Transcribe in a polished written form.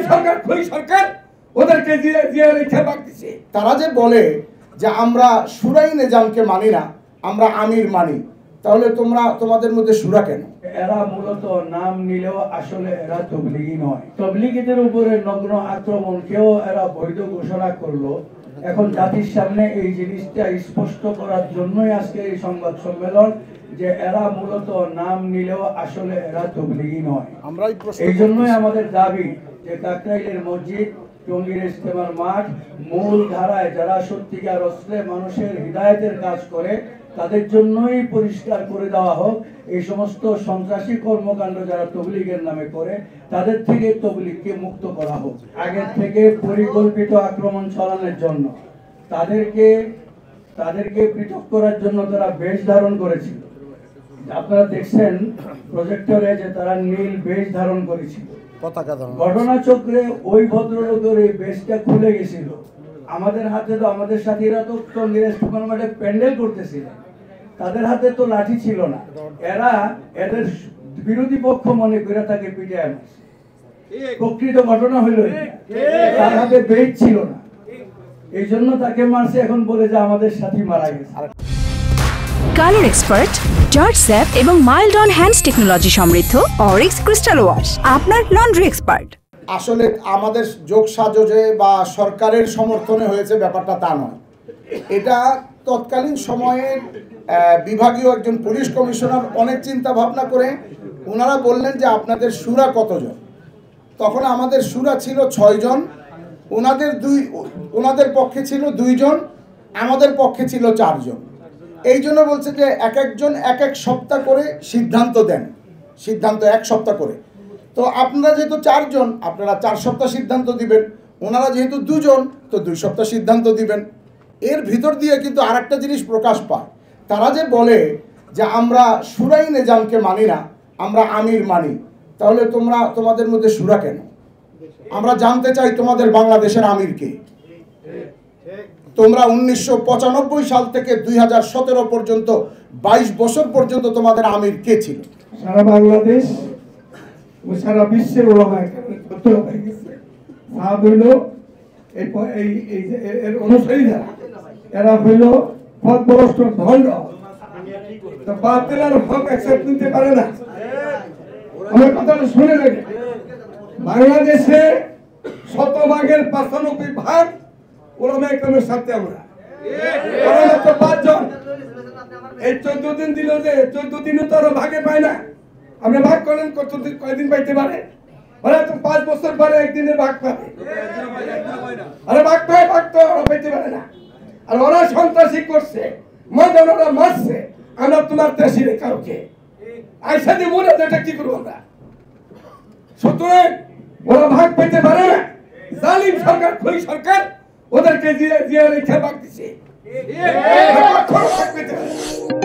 সরকার খুনি সরকার ওদেরকে জিয়া রেখে বাগদিছে। তারা যে বলে যে আমরা শুরাই নিজামকে মানি না, আমরা আমির মানি, তাহলে তোমাদের মধ্যে শুরা কেন? এরা মূলত নাম নিলেও আসলে এরা তবলিগি নয়। তবলিগীদের উপরে নগ্ন আক্রমণকেও এরা বৈধ ঘোষণা করলো। এখন জাতির সামনে এই জিনিসটা স্পষ্ট করার জন্যই আজকে এই সংবাদ সম্মেলন, যে এরা মূলত নাম নিলেও আসলে এরা তবলিগি নয়। এই জন্যই আমাদের দাবি যে কাকরাইলের মসজিদ, টঙ্গীর ইজতেমার মাঠ, মূল ধারায় যারা সত্যিকার অস্ত্রে মানুষের হিদায়াতের কাজ করে তাদের জন্যই পরিষ্কার করে দেওয়া হোক। এই সমস্ত সন্ত্রাসী কর্মকাণ্ড যারা তবলিগের নামে করে তাদের থেকে তবলিগকে মুক্ত করা হোক। আগের থেকে পরিকল্পিত আক্রমণ চালানোর জন্য তাদেরকে পৃথক করার জন্য তারা বেশ ধারণ করেছিল। আপনারা দেখছেন প্রজেক্টরে যে তারা নীল বেশ ধারণ করেছিল। ঘটনাচক্রে ওই ভদ্রলোকের এই বেশটা খুলে গেছিল। আমাদের হাতে তো, আমাদের সাথীরা তো মাঠে প্যান্ডেল করতেছিল, তাদের হাতে তো লাঠি ছিল না। এরা এদের বিরোধী পক্ষ মনে করে তাকে পিটে আনছে। প্রকৃত ঘটনা হইল তার হাতে বেশ ছিল না, এই জন্য তাকে মারছে। এখন বলে যে আমাদের সাথী মারা গেছে। কালার এক্সপার্ট, জর্জ স্যাপ এবং মাইল্ড অন হ্যান্ডস টেকনোলজি সমৃদ্ধ অরিক্স ক্রিস্টাল ওয়াশ আপনার লন্ড্রি এক্সপার্ট। আসলে আমাদের যোগ সাজে বা সরকারের সমর্থনে হয়েছে ব্যাপারটা তা নয়। এটা তৎকালীন সময়ে বিভাগীয় একজন পুলিশ কমিশনার অনেক চিন্তা ভাবনা করে ওনারা বললেন যে আপনাদের শুরা কতজন। তখন আমাদের শুরা ছিল 6 জন, ওনাদের পক্ষে ছিল 2 জন, আমাদের পক্ষে ছিল 4 জন। এই জন্য বলছে যে এক একজন এক এক সপ্তাহ করে সিদ্ধান্ত দেন, সিদ্ধান্ত 1 সপ্তাহ করে। তো আপনারা যেহেতু 4 জন, আপনারা 4 সপ্তাহ সিদ্ধান্ত দিবেন, ওনারা যেহেতু 2 জন, তো 2 সপ্তাহ সিদ্ধান্ত দিবেন। এর ভিতর দিয়ে কিন্তু আরেকটা জিনিস প্রকাশ পায়। তারা যে বলে যে আমরা শুরাই নিজামকে মানি না, আমরা আমির মানি, তাহলে তোমাদের মধ্যে শুরা কেন? আমরা জানতে চাই তোমাদের বাংলাদেশের আমির কে? তোমরা 1995 সাল থেকে 2017 পর্যন্ত 22 বছর পর্যন্ত তোমাদের আমির কে ছিল? সারা বাংলাদেশ ও সারা বিশ্বের ওলামা হয়ে গেছে। সাহাব হইল এর অনুসারী যারা, এরা হইল পথভ্রষ্ট ভণ্ড, বাতিলের হক অ্যাকসেপ্ট নিতে পারে না। আমার কথাটা শুনে নেবে, বাংলাদেশে 95% ওলামা একরামের সাথে আমরা 5 জন। এই 14 দিন দিল, যে 14 দিনও তো আরো ভাগে পায় না। আপনি ভাগ করেন কয়দিন পাইতে পারে? ওরা তো 5 বছর পরে একদিনের ভাগ পাবে। আরে ভাগ তো ওরা পাইতে পারে না। আর ওরা সন্ত্রাসী করছে, ময়দান ওরা মারছে। আমরা তোমার দেশি কাউকে আইসা দিয়ে মনে যেটা কি করবো আমরা? সুতরাং ওরা ভাগ পেতে পারে না। জালিম সরকার খুনি সরকার ওদেরকে জিয়া রেখে বাগদিছে।